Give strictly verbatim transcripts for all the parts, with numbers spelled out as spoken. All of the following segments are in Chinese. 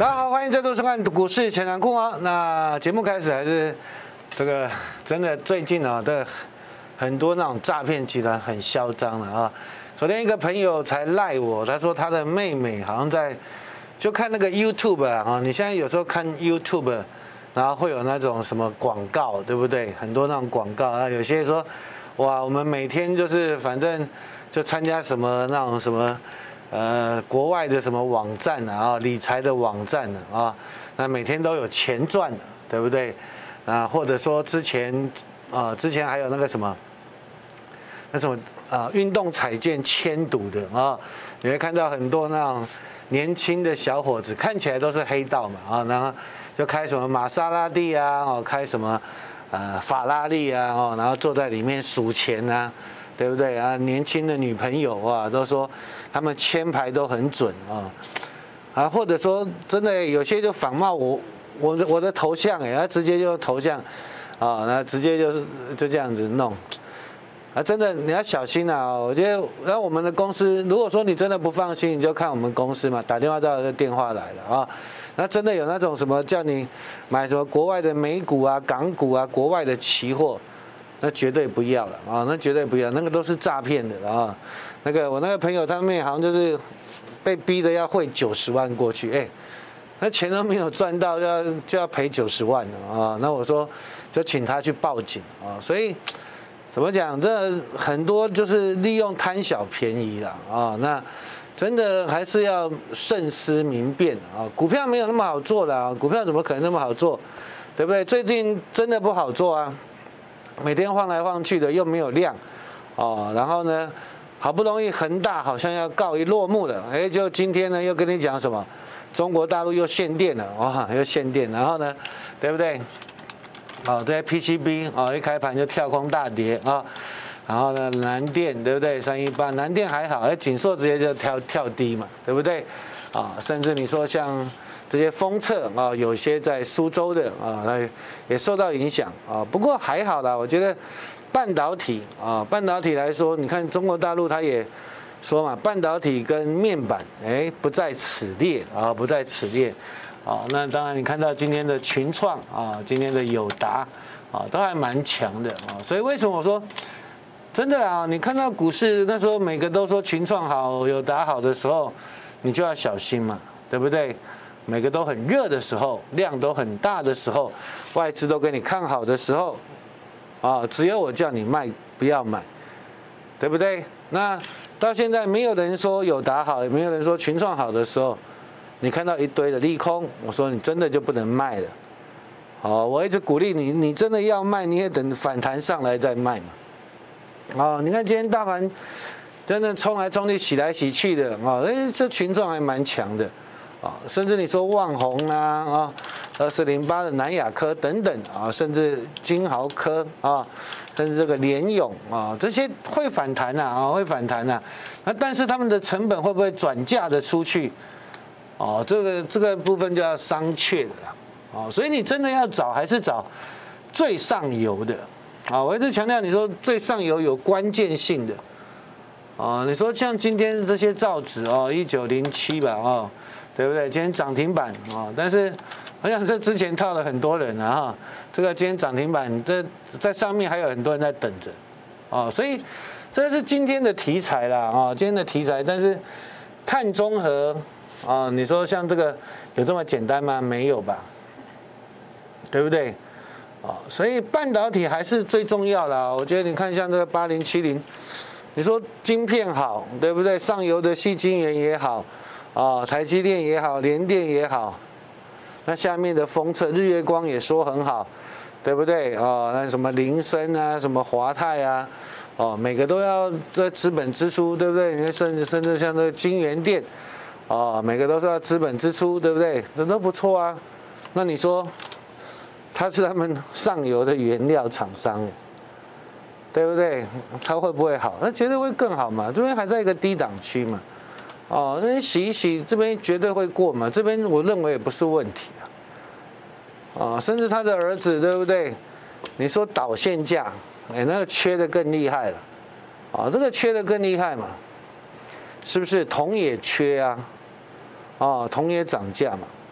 大家好，欢迎再度收看股市前瞻库啊。那节目开始还是这个真的最近啊的很多那种诈骗集团很嚣张了啊。昨天一个朋友才赖我，他说他的妹妹好像在就看那个 YouTube 啊，你现在有时候看 YouTube， 然后会有那种什么广告，对不对？很多那种广告啊，有些说哇，我们每天就是反正就参加什么那种什么。呃，国外的什么网站啊，理财的网站啊，那每天都有钱赚的，对不对？啊，或者说之前啊，之前还有那个什么，那什么啊，运动彩券签赌的啊，你会看到很多那种年轻的小伙子，看起来都是黑道嘛啊，然后就开什么玛莎拉蒂啊，哦，开什么呃法拉利啊，哦，然后坐在里面数钱啊。对不对啊？年轻的女朋友啊，都说他们签牌都很准啊，啊，或者说真的有些就仿冒我我我的头像哎，他直接就头像啊，那直接就是就这样子弄啊，真的你要小心啊！我觉得，然后我们的公司，如果说你真的不放心，你就看我们公司嘛，打电话到这电话来了啊。那真的有那种什么叫你买什么国外的美股啊、港股啊、国外的期货。那绝对不要了啊！那绝对不要，那个都是诈骗的啊！那个我那个朋友他们好像就是被逼的要汇九十万过去，哎，那钱都没有赚到，就要就要赔九十万了啊！那我说就请他去报警啊！所以怎么讲，这很多就是利用贪小便宜了啊！那真的还是要慎思明辨啊！股票没有那么好做的啊！股票怎么可能那么好做？对不对？最近真的不好做啊！每天晃来晃去的，又没有量，哦，然后呢，好不容易恒大好像要告一落幕了，哎，就今天呢又跟你讲什么，中国大陆又限电了，哇，又限电，然后呢，对不对？哦，这些 P C B 哦，一开盘就跳空大跌啊，然后呢，南电对不对？三一八，南电还好，哎，锦硕直接就跳跳低嘛，对不对？啊，甚至你说像。这些封测啊，有些在苏州的啊，那也受到影响啊。不过还好啦，我觉得半导体啊，半导体来说，你看中国大陆它也说嘛，半导体跟面板哎不在此列啊，不在此列啊。那当然你看到今天的群创啊，今天的友达啊，都还蛮强的啊。所以为什么我说真的啊？你看到股市那时候每个都说群创好、友达好的时候，你就要小心嘛，对不对？每个都很热的时候，量都很大的时候，外资都给你看好的时候，啊，只有我叫你卖，不要买，对不对？那到现在没有人说友达好，也没有人说群创好的时候，你看到一堆的利空，我说你真的就不能卖了。哦，我一直鼓励你，你真的要卖，你也等反弹上来再卖嘛。哦，你看今天大盘真的冲来冲去，洗来洗去的，啊，哎，这群创还蛮强的。啊，甚至你说旺宏啦，啊，二四零八的南亚科等等啊，甚至金豪科啊，甚至这个联咏啊，这些会反弹呐，啊，会反弹呐。那但是他们的成本会不会转嫁的出去？哦，这个这个部分就要商榷的啦。哦，所以你真的要找还是找最上游的啊？我一直强调，你说最上游有关键性的啊，你说像今天这些造纸哦，一九零七吧，哦。对不对？今天涨停板啊，但是我想这之前套了很多人啊，哈，这个今天涨停板，这在上面还有很多人在等着，啊，所以这是今天的题材啦，啊，今天的题材，但是碳中和啊，你说像这个有这么简单吗？没有吧，对不对？啊，所以半导体还是最重要啦。我觉得你看像这个八零七零，你说晶片好，对不对？上游的矽晶圆也好。啊，台积电也好，联电也好，那下面的封测日月光也说很好，对不对？哦，那什么林森啊，什么华泰啊，哦，每个都要这资本支出，对不对？你看甚至甚至像这个金源店，哦，每个都是要资本支出，对不对？这都不错啊。那你说，它是他们上游的原料厂商，对不对？它会不会好？那绝对会更好嘛。这边还在一个低档区嘛。哦，那洗一洗，这边绝对会过嘛，这边我认为也不是问题啊。啊，甚至他的儿子，对不对？你说导线架，哎，那个缺的更厉害了。啊，这个缺的更厉害嘛，是不是？铜也缺啊，哦，铜也涨价嘛，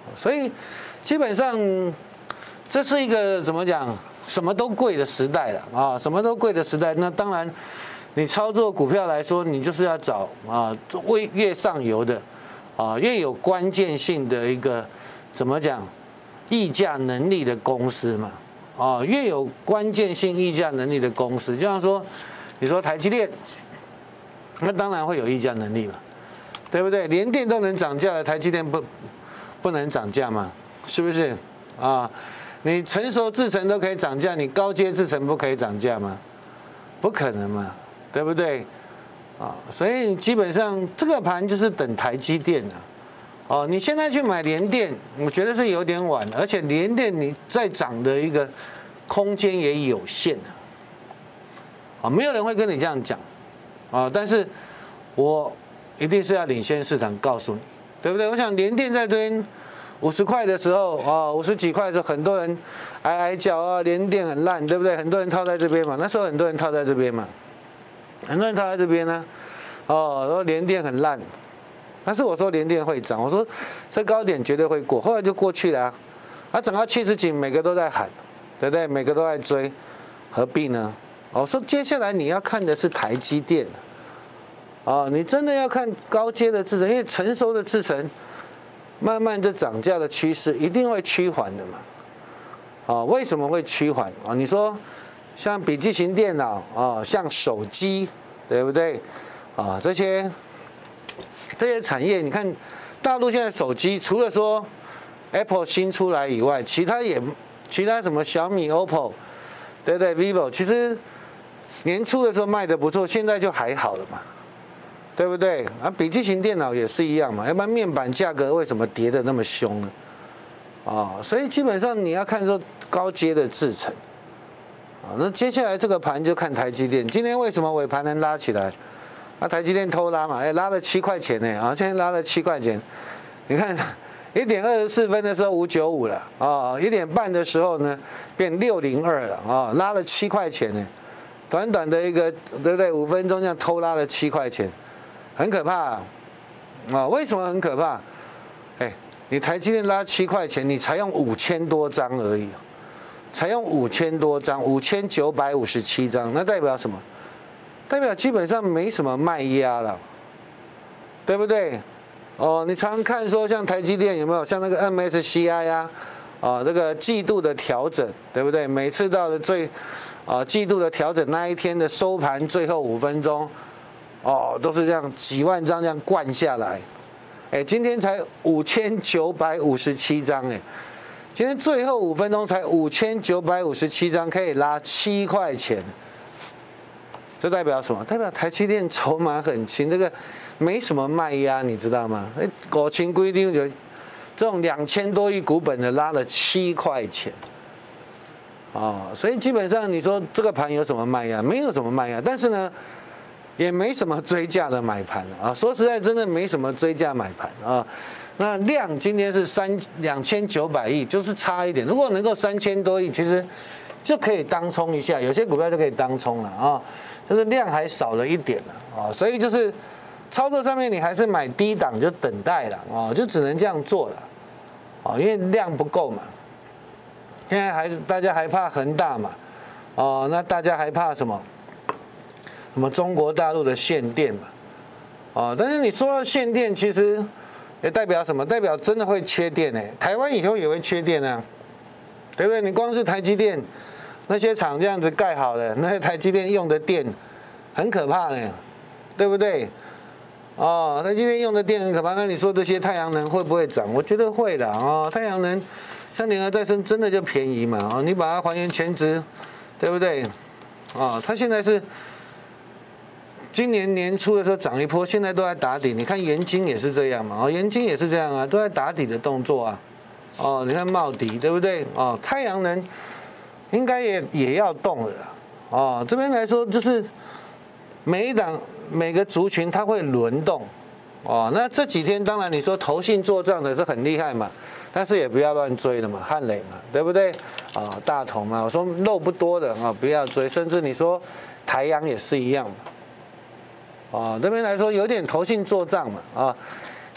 所以基本上这是一个怎么讲，什么都贵的时代了啊，什么都贵的时代。那当然，你操作股票来说，你就是要找啊，越越上游的啊，越有关键性的一个怎么讲议价能力的公司嘛，啊，越有关键性议价能力的公司，就像说你说台积电，那当然会有议价能力嘛，对不对？连电都能涨价了，台积电不不能涨价嘛？是不是啊？你成熟制程都可以涨价，你高阶制程不可以涨价吗？不可能嘛，对不对？啊，所以基本上这个盘就是等台积电啊。哦，你现在去买联电，我觉得是有点晚，而且联电你再涨的一个空间也有限啊。啊，没有人会跟你这样讲啊，但是我一定是要领先市场告诉你，对不对？我想联电在这边五十块的时候啊，五十几块的时候，很多人哀哀叫啊，联电很烂，对不对？很多人套在这边嘛，那时候很多人套在这边嘛，很多人套在这边呢，哦，说联电很烂，但是我说联电会涨，我说这高点绝对会过，后来就过去了啊，啊，涨到七十几，每个都在喊，对不对？每个都在追，何必呢？我说接下来你要看的是台积电，啊，你真的要看高阶的制程，因为成熟的制程。慢慢这涨价的趋势一定会趋缓的嘛，啊，为什么会趋缓啊？你说像笔记型电脑啊，像手机，对不对？啊，这些这些产业，你看大陆现在手机除了说 Apple 新出来以外，其他也其他什么小米、O P P O， 对不对 ？vivo 其实年初的时候卖的不错，现在就还好了嘛。对不对啊？笔记型电脑也是一样嘛，要不然面板价格为什么跌得那么凶呢？啊，所以基本上你要看说高阶的制程，啊，那接下来这个盘就看台积电。今天为什么尾盘能拉起来？啊，台积电偷拉嘛，哎，拉了七块钱呢，啊，现在拉了七块钱。你看一点二十四分的时候五九五了，啊，一点半的时候呢变六零二了，啊，拉了七块钱呢，短短的一个对不对？五分钟这样偷拉了七块钱。很可怕啊！啊，为什么很可怕？哎，你台积电拉七块钱，你才用五千多张而已，才用五千多张，五千九百五十七张，那代表什么？代表基本上没什么卖压了，对不对？哦，你常常看说像台积电有没有像那个 M S C I 呀，啊，这个季度的调整，对不对？每次到了最啊季度的调整那一天的收盘最后五分钟。哦，都是这样几万张这样灌下来，哎，今天才五千九百五十七张，哎，今天最后五分钟才五千九百五十七张，可以拉七块钱，这代表什么？代表台积电筹码很轻，这个没什么卖压，你知道吗？哎，国情规定就这种两千多亿股本的拉了七块钱，哦，所以基本上你说这个盘有什么卖压？没有什么卖压，但是呢。也没什么追价的买盘啊，说实在，真的没什么追价买盘啊。那量今天是三两千九百亿，就是差一点。如果能够三千多亿，其实就可以当冲一下，有些股票就可以当冲了啊。就是量还少了一点了啊，所以就是操作上面你还是买低档就等待了啊，就只能这样做了啊，因为量不够嘛。现在还是大家还怕恒大嘛，哦，那大家还怕什么？什么中国大陆的限电嘛，啊，但是你说到限电，其实也代表什么？代表真的会缺电呢。台湾以后也会缺电啊，对不对？你光是台积电那些厂这样子盖好了，那些台积电用的电很可怕呢，对不对？哦，台积电用的电很可怕。那你说这些太阳能会不会涨？我觉得会的啊，太阳能像联合再生真的就便宜嘛，啊，你把它还原全值，对不对？啊，它现在是。今年年初的时候涨一波，现在都在打底。你看元晶也是这样嘛，哦，元晶也是这样啊，都在打底的动作啊。哦，你看茂迪对不对？哦，太阳能应该也也要动了。哦，这边来说就是每一档每个族群它会轮动。哦，那这几天当然你说投信做账的是很厉害嘛，但是也不要乱追了嘛，汉磊嘛，对不对？啊，大同嘛，我说肉不多的啊，不要追，甚至你说台阳也是一样嘛。啊，这边来说有点投信做账嘛，啊，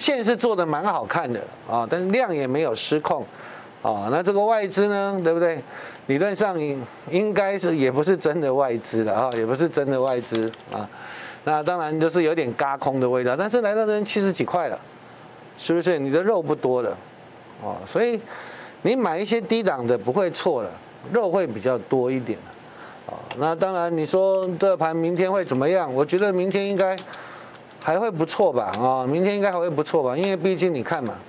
线是做的蛮好看的啊，但是量也没有失控啊。那这个外资呢，对不对？理论上应该是也不是真的外资的啊，也不是真的外资啊。那当然就是有点轧空的味道，但是来到这边七十几块了，是不是？你的肉不多了哦，所以你买一些低档的不会错了，肉会比较多一点啊。那当然你说这盘明天会怎么样？我觉得明天应该还会不错吧啊，明天应该还会不错吧，因为毕竟你看嘛，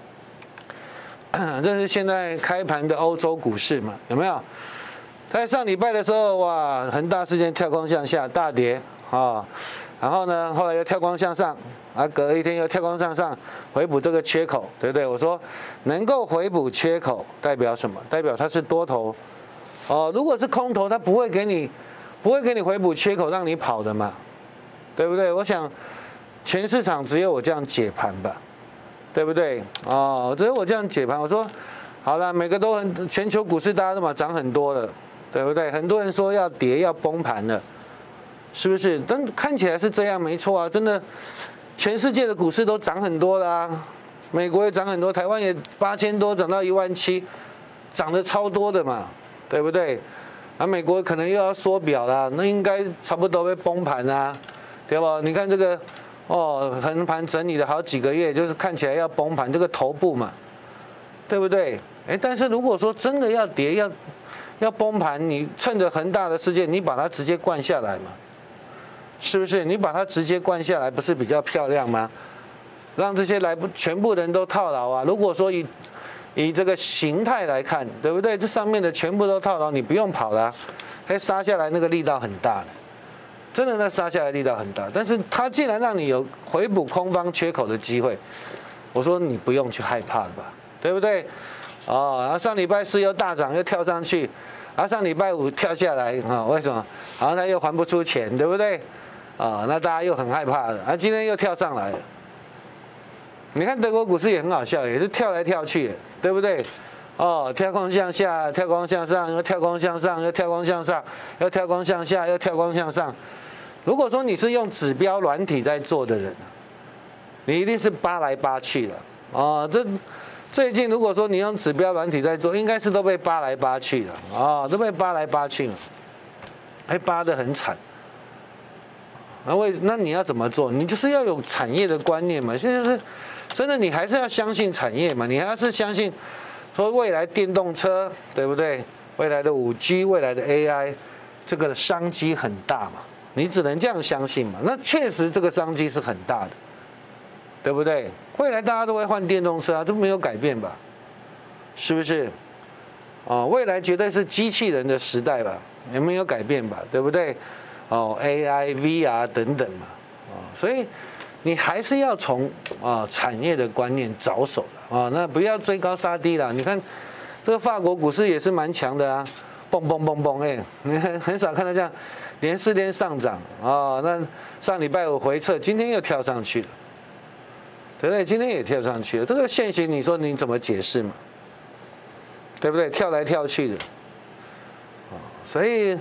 这是现在开盘的欧洲股市嘛，有没有？在上礼拜的时候，哇，恒大事件跳空向下大跌啊，然后呢，后来又跳空向上，啊，隔一天又跳空向上，回补这个缺口，对不对？我说能够回补缺口代表什么？代表它是多头哦。如果是空头，它不会给你不会给你回补缺口让你跑的嘛，对不对？我想全市场只有我这样解盘吧，对不对？哦，只有我这样解盘。我说好了，每个都很全球股市大家都嘛涨很多了。对不对？很多人说要跌要崩盘了，是不是？但看起来是这样，没错啊，真的，全世界的股市都涨很多啦、啊，美国也涨很多，台湾也八千多涨到一万七，涨得超多的嘛，对不对？啊，美国可能又要缩表啦，那应该差不多会崩盘啊，对吧？你看这个哦，横盘整理了好几个月，就是看起来要崩盘，这个头部嘛，对不对？哎，但是如果说真的要跌要要崩盘，你趁着恒大的事件，你把它直接灌下来嘛，是不是？你把它直接灌下来，不是比较漂亮吗？让这些来不全部人都套牢啊！如果说以以这个形态来看，对不对？这上面的全部都套牢，你不用跑了、啊，还杀下来那个力道很大的，真的那杀下来力道很大。但是它既然让你有回补空方缺口的机会，我说你不用去害怕了吧，对不对？哦，然后上礼拜四又大涨，又跳上去，然后上礼拜五跳下来啊？为什么？然后他又还不出钱，对不对？啊，那大家又很害怕了。啊，今天又跳上来了。你看德国股市也很好笑，也是跳来跳去，对不对？哦，跳空向下，跳空向上，又跳空向上，又跳空向上，又跳空向下，又跳空向上。如果说你是用指标软体在做的人，你一定是扒来扒去的。哦，这。最近如果说你用指标软体在做，应该是都被扒来扒去了啊，都被扒来扒去了，还扒得很惨。那为那你要怎么做？你就是要有产业的观念嘛。现在是真的，你还是要相信产业嘛，你还是相信说未来电动车，对不对？未来的五 G， 未来的 A I， 这个商机很大嘛，你只能这样相信嘛。那确实这个商机是很大的。对不对？未来大家都会换电动车啊，这没有改变吧？是不是？哦，未来绝对是机器人的时代吧？也没有改变吧？对不对？哦 ，A I、V R 等等嘛，哦，所以你还是要从啊产业的观念着手的啊，那不要追高杀低啦。你看这个法国股市也是蛮强的啊，蹦蹦蹦蹦哎，你很很少看到这样连四天上涨啊。那上礼拜五回撤，今天又跳上去了。对不对？今天也跳上去了，这个线型你说你怎么解释嘛？对不对？跳来跳去的，啊，所以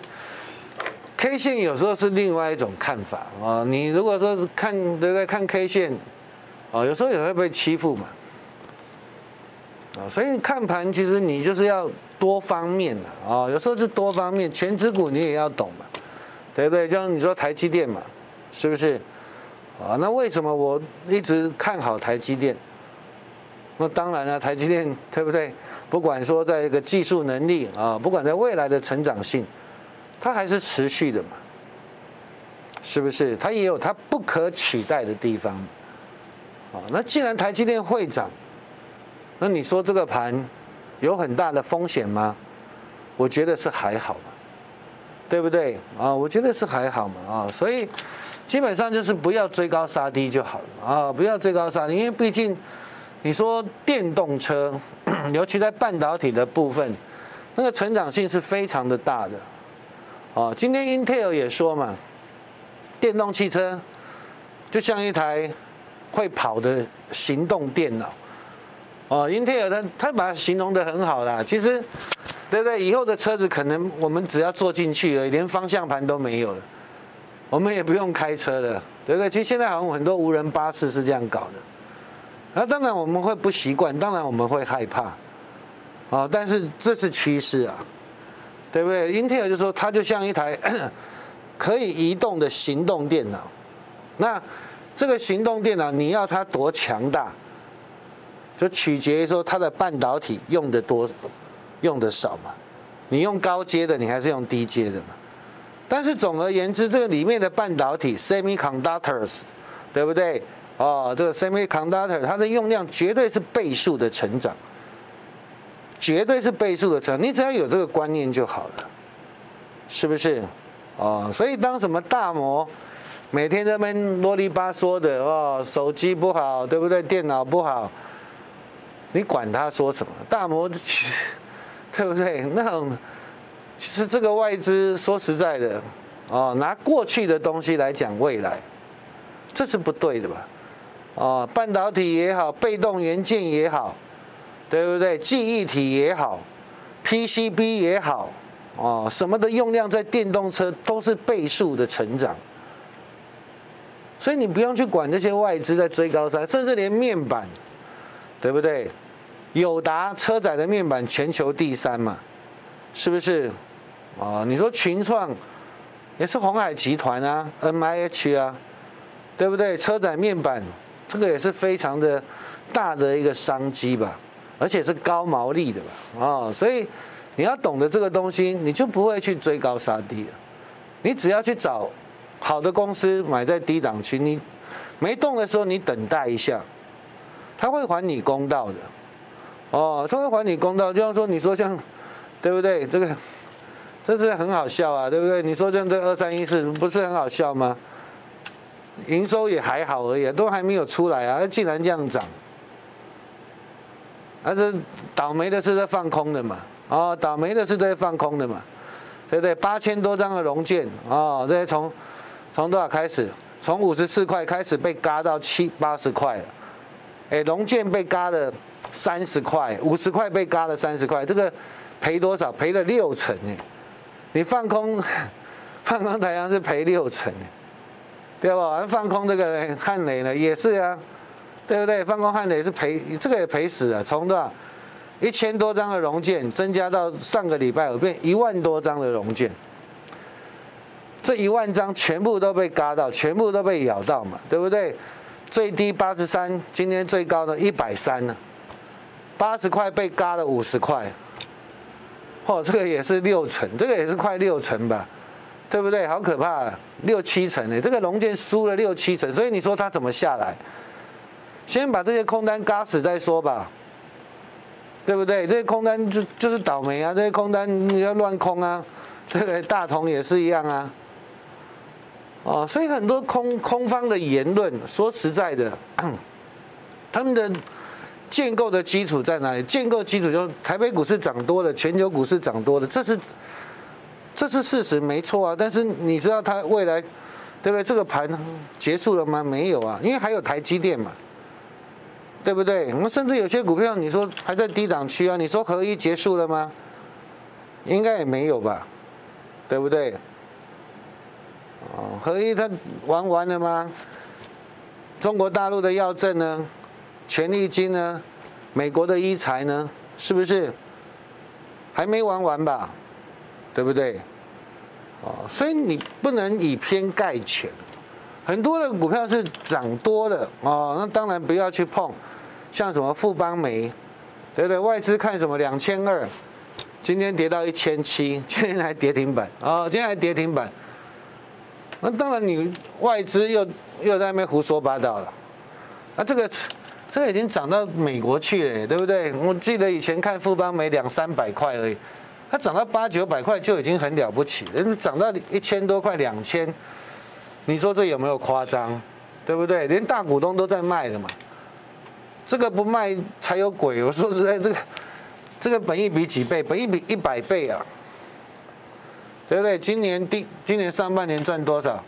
K 线有时候是另外一种看法啊。你如果说看对不对？看 K 线，啊，有时候也会被欺负嘛，啊，所以看盘其实你就是要多方面的啊，有时候是多方面，全指股你也要懂嘛，对不对？就像你说台积电嘛，是不是？啊，那为什么我一直看好台积电？那当然了，台积电对不对？不管说在一个技术能力啊，不管在未来的成长性，它还是持续的嘛，是不是？它也有它不可取代的地方。啊，那既然台积电会涨，那你说这个盘有很大的风险吗？我觉得是还好嘛，对不对？啊，我觉得是还好嘛，啊，所以。基本上就是不要追高杀低就好了啊！不要追高杀低，因为毕竟你说电动车，尤其在半导体的部分，那个成长性是非常的大的。哦，今天 Intel 也说嘛，电动汽车就像一台会跑的行动电脑。哦 ，Intel 它它把它形容得很好啦。其实，对不对？以后的车子可能我们只要坐进去而已，连方向盘都没有了。我们也不用开车了，对不对？其实现在好像很多无人巴士是这样搞的， 那当然我们会不习惯，当然我们会害怕，啊，但是这是趋势啊，对不对？英特尔就说它就像一台可以移动的行动电脑，那这个行动电脑你要它多强大，就取决于说它的半导体用的多，用的少嘛。你用高阶的，你还是用低阶的嘛？但是总而言之，这个里面的半导体 （semiconductors）， 对不对？哦，这个 semiconductor 它的用量绝对是倍数的成长，绝对是倍数的成长。你只要有这个观念就好了，是不是？哦，所以当什么大摩每天在那边啰里吧嗦的哦，手机不好，对不对？电脑不好，你管他说什么？大摩。对不对？那种其实这个外资说实在的，哦，拿过去的东西来讲未来，这是不对的吧？哦，半导体也好，被动元件也好，对不对？记忆体也好 ，P C B 也好，哦，什么的用量在电动车都是倍数的成长，所以你不用去管这些外资在追高杀，甚至连面板，对不对？友达车载的面板全球第三嘛，是不是？啊，你说群创也是鸿海集团啊 ，M I H 啊，对不对？车载面板这个也是非常的大的一个商机吧，而且是高毛利的吧，啊，所以你要懂得这个东西，你就不会去追高杀低了。你只要去找好的公司买在低档区，你没动的时候你等待一下，他会还你公道的。哦，他会还你公道，就像说你说像，对不对？这个，这是很好笑啊，对不对？你说像这二三一四不是很好笑吗？营收也还好而已，都还没有出来啊，竟然这样涨，啊，这倒霉的是在放空的嘛，哦，倒霉的是在放空的嘛，对不对？八千多张的融券，哦，这些从从多少开始？从五十四块开始被嘎到七八十块了，哎，融券被嘎了。三十块，五十块被嘎了三十块，这个赔多少？赔了六成哎！你放空，放空台阳是赔六成哎，对吧？放空这个汉磊呢也是啊，对不对？放空汉磊是赔，这个也赔死了。从多少一千多张的融券增加到上个礼拜有变一万多张的融券，这一万张全部都被嘎到，全部都被咬到嘛，对不对？最低八十三，今天最高的一百三呢。八十块被嘎了五十块，哦，这个也是六成，这个也是快六成吧，对不对？好可怕，六七成呢，这个龙剑输了六七成，所以你说它怎么下来？先把这些空单嘎死再说吧，对不对？这些空单就就是倒霉啊，这些空单你要乱空啊，对不对？大同也是一样啊，哦，所以很多空空方的言论，说实在的，他们的。建构的基础在哪里？建构基础就是台北股市涨多了，全球股市涨多了，这是这是事实，没错啊。但是你知道它未来，对不对？这个盘结束了吗？没有啊，因为还有台积电嘛，对不对？我们甚至有些股票，你说还在低档区啊，你说合一结束了吗？应该也没有吧，对不对？哦，合一它玩完了吗？中国大陆的药证呢？权利金呢？美国的医材呢？是不是还没玩完吧？对不对？哦，所以你不能以偏概全。很多的股票是涨多了哦，那当然不要去碰。像什么富邦煤，对不对？外资看什么两千二，今天跌到一千七，今天还跌停板哦，今天还跌停板。那当然你外资又又在那边胡说八道了。那这个。这个已经涨到美国去了，对不对？我记得以前看富邦煤两三百块而已，它涨到八九百块就已经很了不起了，涨到一千多块、两千，你说这有没有夸张？对不对？连大股东都在卖了嘛，这个不卖才有鬼。我说实在，这个这个本益比几倍？本益比一百倍啊，对不对？今年第今年上半年赚多少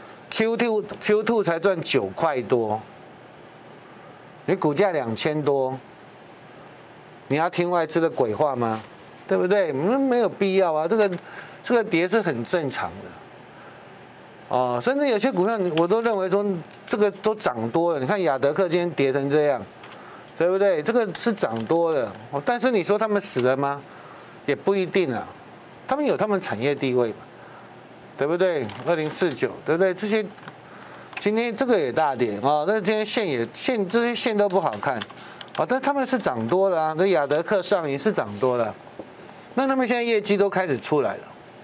？Q two Q two 才赚九块多。你股价两千多，你要听外资的鬼话吗？对不对？没有必要啊，这个这个跌是很正常的。哦，甚至有些股票我都认为说这个都涨多了。你看亚德克今天跌成这样， 对不对？这个是涨多了，但是你说他们死了吗？也不一定啊，他们有他们产业地位嘛，对不对？二零四九，对不对？这些今天这个也大跌啊，那今天线也线这些线都不好看，啊，但他们是涨多了啊，这亚德克上也是涨多了，那他们现在业绩都开始出来了，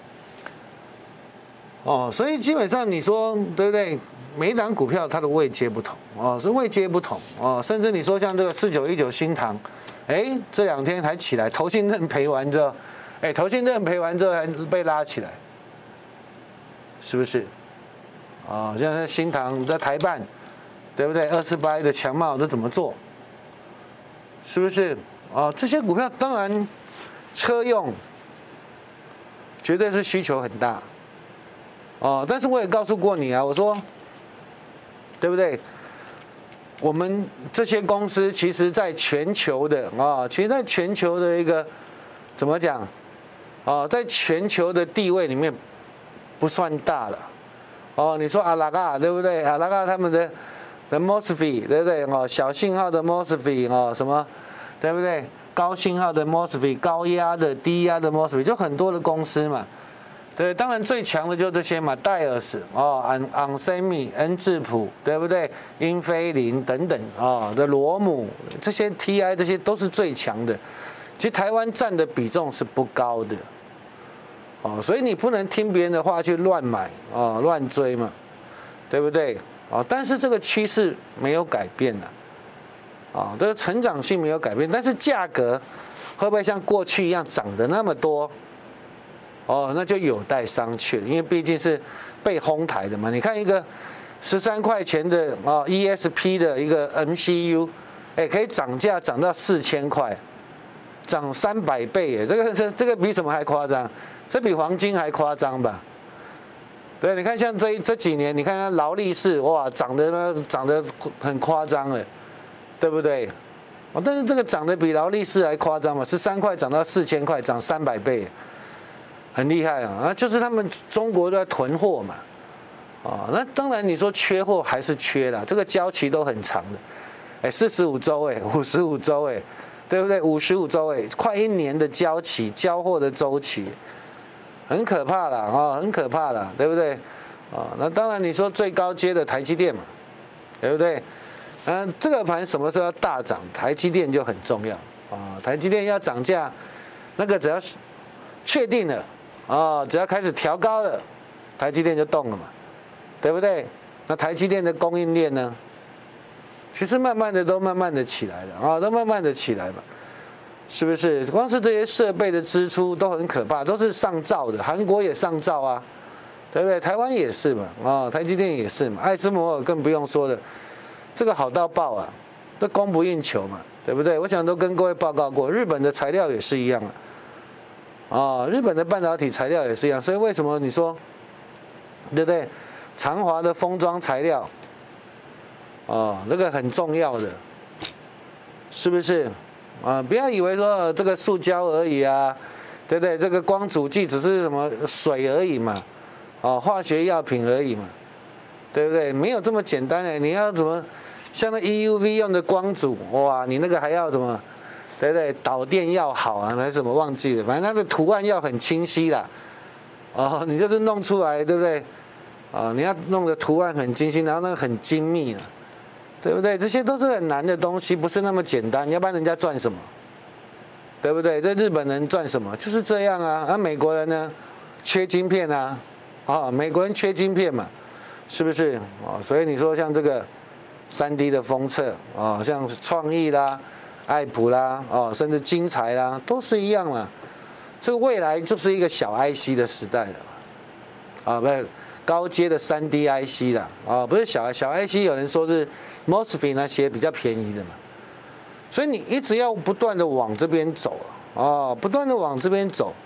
哦，所以基本上你说对不对？每一档股票它的位阶不同哦，是位阶不同哦，甚至你说像这个四九一九新唐，哎，这两天还起来，投信认赔完之后，哎，投信认赔完之后还被拉起来，是不是？哦，像是新唐的台办，对不对？二四八一的强茂这怎么做？是不是？哦，这些股票当然车用绝对是需求很大哦，但是我也告诉过你啊，我说。对不对？我们这些公司其实在全球的啊，其实在全球的一个怎么讲啊，在全球的地位里面不算大了。哦，你说阿拉嘎对不对？阿拉嘎他们的的 M O S F E T 对不对？哦，小信号的 M O S F E T 哦，什么对不对？高信号的 M O S F E T 高压的、低压的 M O S F E T 就很多的公司嘛。对，当然最强的就这些嘛，戴尔斯哦，安安森米、恩智浦，对不对？英飞凌等等啊的罗姆，这些 T I 这些都是最强的。其实台湾占的比重是不高的，哦，所以你不能听别人的话去乱买哦，乱追嘛，对不对？哦，但是这个趋势没有改变的，啊，这个成长性没有改变，但是价格会不会像过去一样涨得那么多？哦，那就有待商榷，因为毕竟是被哄抬的嘛。你看一个十三块钱的啊 E S P 的一个 M C U， 哎，可以涨价涨到四千块，涨三百倍耶！这个这这个比什么还夸张？这比黄金还夸张吧？对，你看像这这几年，你看看劳力士，哇，涨得涨得很夸张了，对不对？哦，但是这个涨得比劳力士还夸张嘛，十三块涨到四千块，涨三百倍。很厉害啊！啊，就是他们中国都在囤货嘛，啊，那当然你说缺货还是缺啦，这个交期都很长的，哎，四十五周哎，五十五周哎，对不对？五十五周哎，快一年的交期，交货的周期，很可怕啦啊，很可怕啦，对不对？啊，那当然你说最高阶的台积电嘛，对不对？嗯，这个盘什么时候要大涨，台积电就很重要啊，台积电要涨价，那个只要是确定了。哦，只要开始调高了，台积电就动了嘛，对不对？那台积电的供应链呢？其实慢慢的都慢慢的起来了啊、哦，都慢慢的起来了，是不是？光是这些设备的支出都很可怕，都是上兆的，韩国也上兆啊，对不对？台湾也是嘛，啊、哦，台积电也是嘛，艾斯摩尔更不用说了，这个好到爆啊，都供不应求嘛，对不对？我想都跟各位报告过，日本的材料也是一样啊。哦，日本的半导体材料也是一样，所以为什么你说，对不对？长华的封装材料，哦，那个很重要的，是不是？啊，不要以为说这个塑胶而已啊，对不对？这个光阻剂只是什么水而已嘛，哦，化学药品而已嘛，对不对？没有这么简单的，你要怎么像那 E U V 用的光阻，哇，你那个还要怎么？对不对？导电要好啊，还是什么忘记了？反正它的图案要很清晰啦。哦，你就是弄出来，对不对？啊、哦，你要弄的图案很精细，然后那个很精密了，对不对？这些都是很难的东西，不是那么简单。要不然人家赚什么？对不对？这日本人赚什么？就是这样啊。啊，美国人呢，缺晶片啊，啊、哦，美国人缺晶片嘛，是不是？哦，所以你说像这个三 D 的封测啊、哦，像创意啦。爱普啦，哦，甚至精材啦，都是一样嘛。这个未来就是一个小 I C 的时代了，啊，不是高阶的三 D I C 啦，啊，不是小小 I C， 有人说是 M O S F E T 那些比较便宜的嘛。所以你一直要不断的往这边走啊，不断的往这边走，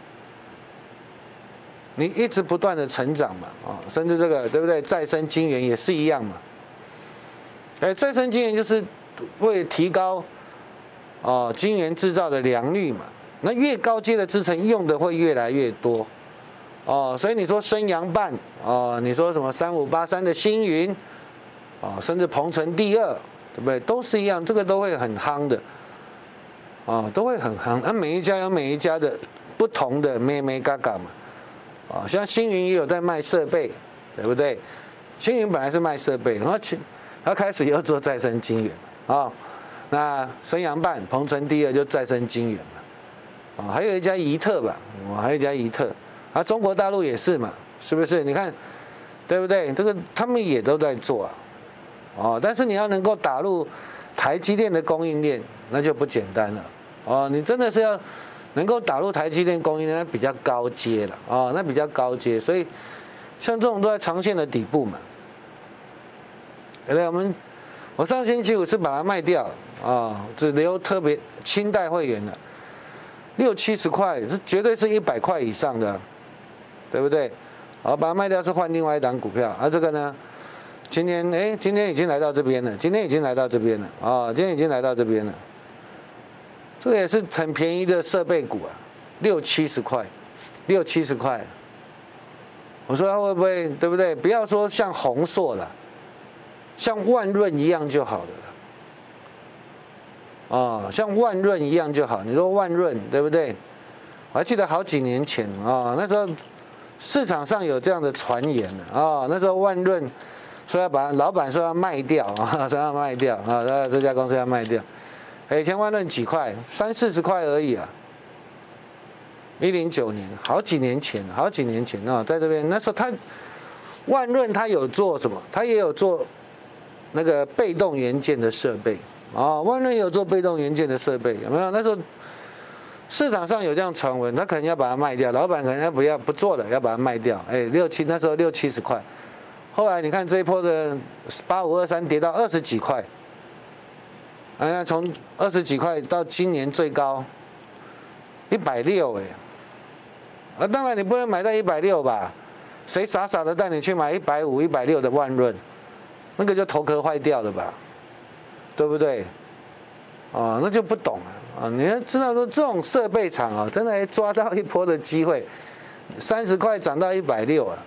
你一直不断的成长嘛，啊，甚至这个对不对？再生晶圆也是一样嘛。哎，再生晶圆就是为提高。哦，晶圆制造的良率嘛，那越高阶的制程用的会越来越多，哦，所以你说升阳半，哦，你说什么三五八三的星云，哦，甚至鹏程第二，对对不对？都是一样，这个都会很夯的，啊，都会很夯。那每一家有每一家的不同的咩咩嘎嘎嘛，啊，像星云也有在卖设备，对不对？星云本来是卖设备，然后去，他开始又做再生晶圆啊。那升阳半鹏程第二就再生晶圆嘛，啊，还有一家怡特吧，啊，还有一家怡特，啊，中国大陆也是嘛，是不是？你看，对不对？这个他们也都在做啊，哦，但是你要能够打入台积电的供应链，那就不简单了，哦，你真的是要能够打入台积电供应链，那比较高阶了，哦，那比较高阶，所以像这种都在长线的底部嘛。对不对？我们我上星期五是把它卖掉啊、哦，只留特别清代会员的，六七十块，这绝对是一百块以上的，对不对？好，把它卖掉是换另外一档股票，而、啊、这个呢，今天哎，今天已经来到这边了，今天已经来到这边了啊、哦，今天已经来到这边了，这个也是很便宜的设备股啊，六七十块，六七十块，我说它会不会对不对？不要说像宏硕了。像万润一样就好了，啊、哦，像万润一样就好。你说万润对不对？我还记得好几年前啊、哦，那时候市场上有这样的传言啊、哦，那时候万润说要把老板说要卖掉啊，说要卖掉啊，说这家公司要卖掉。以前万润几块，三四十块而已啊。一零九年，好几年前，好几年前啊、哦，在这边那时候他万润他有做什么？他也有做。那个被动元件的设备啊，万润有做被动元件的设备，有没有？那时候市场上有这样传闻，他可能要把它卖掉，老板可能要不要不做了，要把它卖掉。哎，六七那时候六七十块，后来你看这一波的八五二三跌到二十几块，哎，从二十几块到今年最高一百六，哎，啊，当然你不能买到一百六吧？谁傻傻的带你去买一百五、一百六的万润？那个就头壳坏掉了吧，对不对？啊，那就不懂了啊！你要知道说这种设备厂啊，真的抓到一波的机会，三十块涨到一百六啊！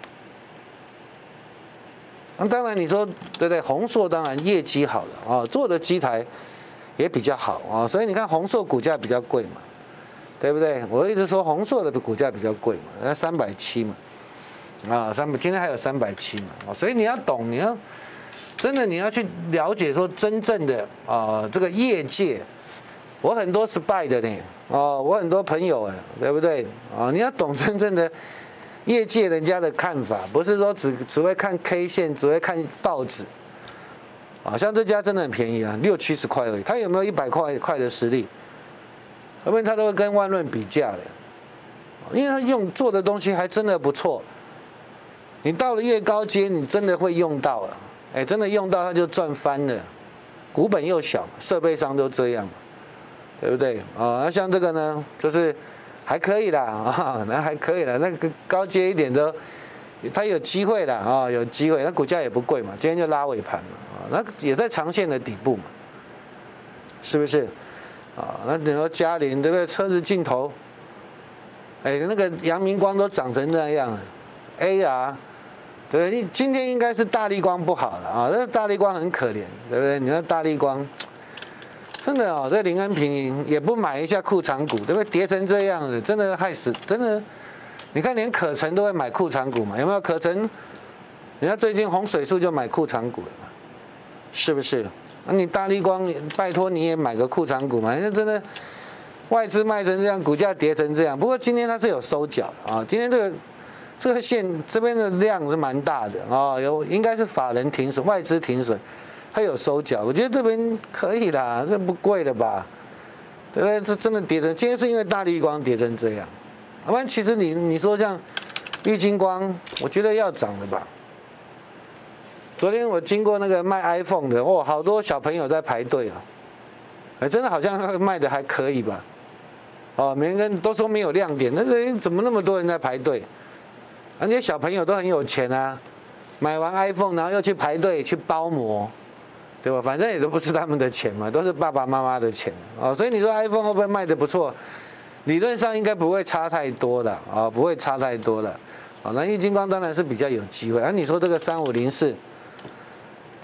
那当然你说对不对？宏硕当然业绩好了啊，做的机台也比较好啊，所以你看宏硕股价比较贵嘛，对不对？我一直说宏硕的股价比较贵嘛，那三百七嘛，啊，三百今天还有三百七嘛，啊，所以你要懂，你要。真的，你要去了解说真正的啊、呃，这个业界，我很多 spy 的呢，哦，我很多朋友啊，对不对？啊、哦，你要懂真正的业界人家的看法，不是说只只会看 K 线，只会看报纸。啊，像这家真的很便宜啊，六七十块而已，他有没有一百块块的实力？要不然他都会跟万润比价的，因为他用做的东西还真的不错。你到了越高阶，你真的会用到啊。哎，真的用到它就赚翻了，股本又小，设备商都这样，对不对啊？那像这个呢，就是还可以啦啊，那还可以啦，那个高阶一点的，它有机会啦啊，有机会，那股价也不贵嘛，今天就拉尾盘嘛啊，那也在长线的底部嘛，是不是啊？那你说嘉麟对不对？车子镜头，哎，那个阳明光都长成那样 ，A R。对，今天应该是大立光不好了啊，那大立光很可怜，对不对？你看大立光，真的哦，这林恩平也不买一下库藏股，对不对？跌成这样的，真的害死，真的。你看连可成都会买库藏股嘛？有没有可成？人家最近洪水树就买库藏股了嘛，是不是？那你大立光，拜托你也买个库藏股嘛？人家真的外资卖成这样，股价跌成这样。不过今天它是有收脚的啊，今天这个。这个线这边的量是蛮大的啊、哦，有应该是法人停损、外资停损，它有收脚，我觉得这边可以啦，这不贵了吧？对不对？这真的跌成，今天是因为大立光跌成这样，要不然其实你你说像玉晶光，我觉得要涨了吧？昨天我经过那个卖 iPhone 的，哦，好多小朋友在排队啊，哎，真的好像卖的还可以吧？哦，每个人都说没有亮点，那这怎么那么多人在排队？而且小朋友都很有钱啊，买完 iPhone 然后又去排队去包膜，对吧？反正也都不是他们的钱嘛，都是爸爸妈妈的钱啊、哦。所以你说 iPhone 会不会卖得不错？理论上应该不会差太多的啊、哦，不会差太多的。啊、哦，那玉晶光当然是比较有机会。而、啊、你说这个三五零四，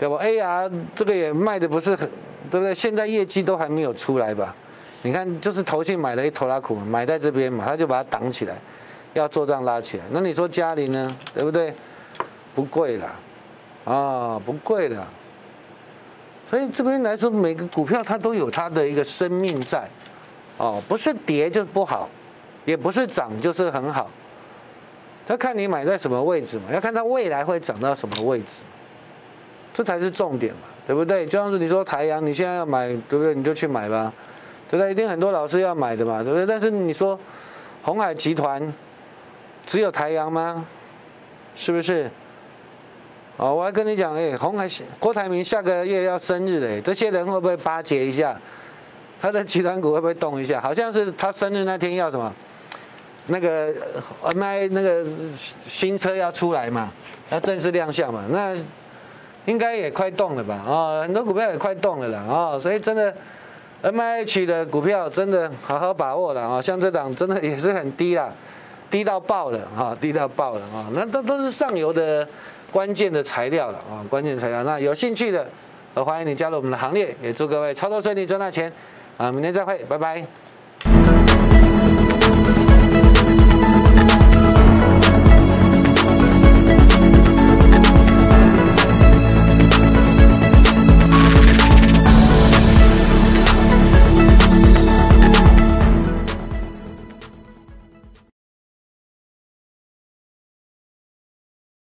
对不 ？A R 这个也卖的不是很，对不对？现在业绩都还没有出来吧？你看，就是投信买了一头拉苦嘛，买在这边嘛，他就把它挡起来，要做账拉起来。那你说嘉麟呢？对不对？不贵啦，啊，不贵啦。所以这边来说，每个股票它都有它的一个生命在，哦，不是跌就不好，也不是涨就是很好。要看你买在什么位置嘛，要看它未来会涨到什么位置，这才是重点嘛，对不对？就像是你说台阳，你现在要买，对不对？你就去买吧。对不对？一定很多老师要买的嘛，对不对？但是你说鸿海集团只有台阳吗？是不是？哦，我还跟你讲，哎，鸿海郭台铭下个月要生日嘞，这些人会不会巴结一下？他的集团股会不会动一下？好像是他生日那天要什么？那个 N I 那个新车要出来嘛，要正式亮相嘛，那应该也快动了吧？哦，很多股票也快动了啦，哦，所以真的。M I H 的股票真的好好把握了啊，像这档真的也是很低啦，低到爆了啊，低到爆了啊，那都都是上游的关键的材料了啊，关键材料。那有兴趣的，呃，欢迎你加入我们的行列，也祝各位操作顺利，赚大钱啊！明天再会，拜拜。